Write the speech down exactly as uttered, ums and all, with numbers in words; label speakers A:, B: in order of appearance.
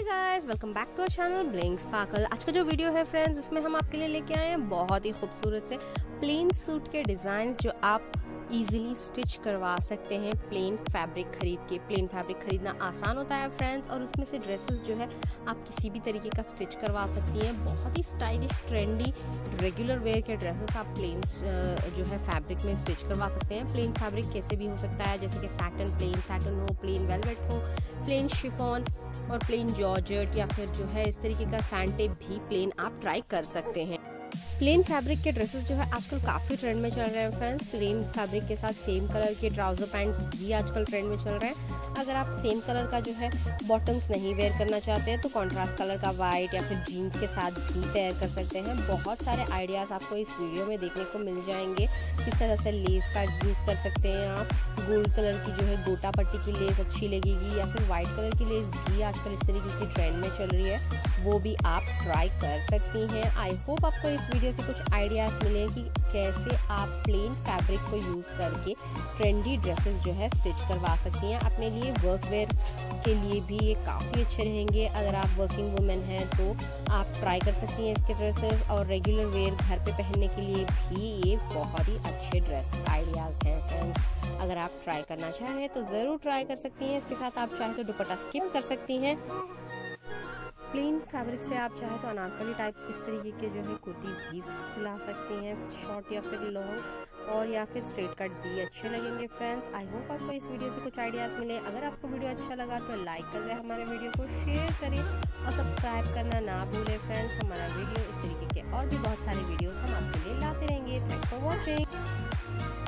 A: Guys, welcome back to our channel Blink Sparkle. आज का जो वीडियो है फ्रेंड्स, इसमें हम आपके लिए लेके आए हैं बहुत ही खूबसूरत से प्लेन सूट के डिज़ाइंस जो आप इजीली स्टिच करवा सकते हैं प्लेन फैब्रिक खरीद के। प्लेन फैब्रिक खरीदना आसान होता है फ्रेंड्स, और उसमें से ड्रेसेस जो है आप किसी भी तरीके का स्टिच करवा सकती हैं। बहुत ही स्टाइलिश ट्रेंडी रेगुलर वेयर के ड्रेसेस आप प्लेन जो है फैब्रिक में स्टिच करवा सकते हैं। प्लेन फैब्रिक कैसे भी हो सकता है, जैसे कि सैटन प्लेन सैटन हो, प्लेन वेलवेट हो, प्लेन शिफॉन और प्लेन जॉर्जेट, या फिर जो है इस तरीके का सैंटे भी प्लेन आप ट्राई कर सकते हैं। प्लेन फैब्रिक के ड्रेसेस जो है आजकल काफ़ी ट्रेंड में चल रहे हैं फ्रेंड्स। प्लेन फैब्रिक के साथ सेम कलर के ट्राउज़र पैंट्स भी आजकल ट्रेंड में चल रहे हैं। अगर आप सेम कलर का जो है बॉटम्स नहीं वेयर करना चाहते हैं तो कॉन्ट्रास्ट कलर का वाइट या फिर जीन्स के साथ भी पेयर कर सकते हैं। बहुत सारे आइडियाज़ आपको इस वीडियो में देखने को मिल जाएंगे। किस तरह से लेस का यूज़ कर सकते हैं आप। गोल्ड कलर की जो है गोटा पट्टी की लेस अच्छी लगेगी, या फिर वाइट कलर की लेस भी आजकल इस तरीके की ट्रेंड में चल रही है, वो भी आप ट्राई कर सकती हैं। आई होप आपको इस वीडियो से कुछ आइडियाज़ मिले कि कैसे आप प्लेन फैब्रिक को यूज़ करके ट्रेंडी ड्रेसेस जो है स्टिच करवा सकती हैं। अपने लिए वर्क वेयर के लिए भी ये काफ़ी अच्छे रहेंगे। अगर आप वर्किंग वुमेन हैं तो आप ट्राई कर सकती हैं इसके ड्रेसेस, और रेगुलर वेयर घर पे पहनने के लिए भी ये बहुत ही अच्छे ड्रेस आइडियाज़ हैं फ्रेंड्स। अगर आप ट्राई करना चाहें तो ज़रूर ट्राई कर सकती हैं। इसके साथ आप चाहें तो दुपट्टा स्किप कर सकती हैं। प्लेन फैब्रिक से आप चाहें तो अनारकली टाइप इस तरीके के जो है कुर्ती भी सिला सकती हैं, शॉर्ट या फिर लॉन्ग, और या फिर स्ट्रेट कट भी अच्छे लगेंगे फ्रेंड्स। आई होप आपको इस वीडियो से कुछ आइडियाज़ मिले। अगर आपको वीडियो अच्छा लगा तो लाइक कर दें, हमारे वीडियो को शेयर करें और सब्सक्राइब करना ना भूलें फ्रेंड्स। हमारा वीडियो इस तरीके के और भी बहुत सारे वीडियोज़ हम आपके लिए लाते रहेंगे। Thanks for watching.